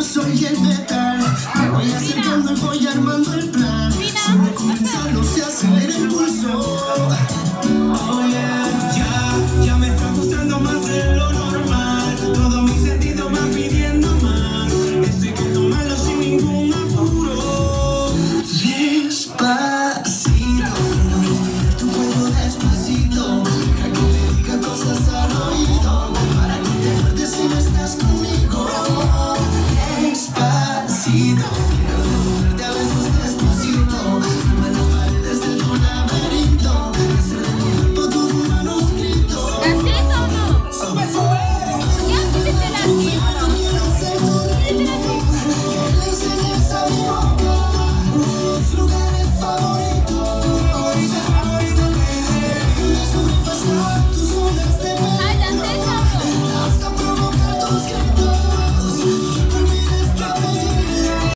soy el metal. Me voy acercando y voy armando el plan. Solo comenzarlo se acelera el pulso. Oh yeah, ya me está gustando más de lo normal. Todos mis sentidos van pidiendo más. Estoy que tomarlo sin ningún apuro. Despacito, respirar tu cuerpo despacito. Deja que te diga cosas al oído, para que te acuerdes si no estás conmigo.